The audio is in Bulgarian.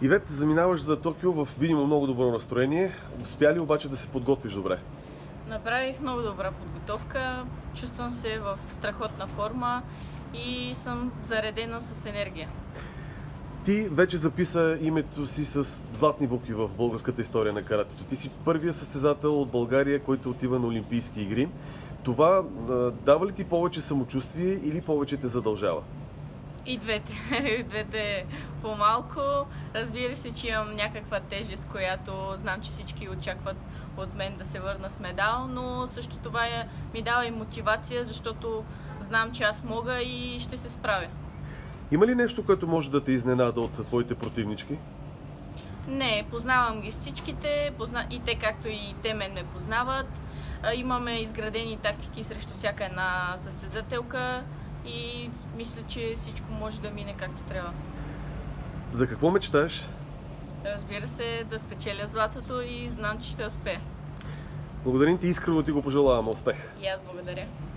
Ивет, заминаваш за Токио в видимо много добро настроение. Успя ли обаче да се подготвиш добре? Направих много добра подготовка, чувствам се в страхотна форма и съм заредена с енергия. Ти вече записа името си с златни букви в българската история на каратето. Ти си първия състезател от България, който отива на Олимпийски игри. Това дава ли ти повече самочувствие или повече те задължава? И двете. И двете по-малко. Разбира се, че имам някаква тежест, която знам, че всички очакват от мен да се върна с медал, но също това ми дава и мотивация, защото знам, че аз мога и ще се справя. Има ли нещо, което може да те изненада от твоите противнички? Не, познавам ги всичките, и те както и те мен ме познават. Имаме изградени тактики срещу всяка една състезателка и мисля, че всичко може да мине както трябва. За какво мечтаеш? Разбира се, да спечеля златото и знам, че ще успея. Благодарим ти, искрено ти го пожелавам. Успех! И аз благодаря.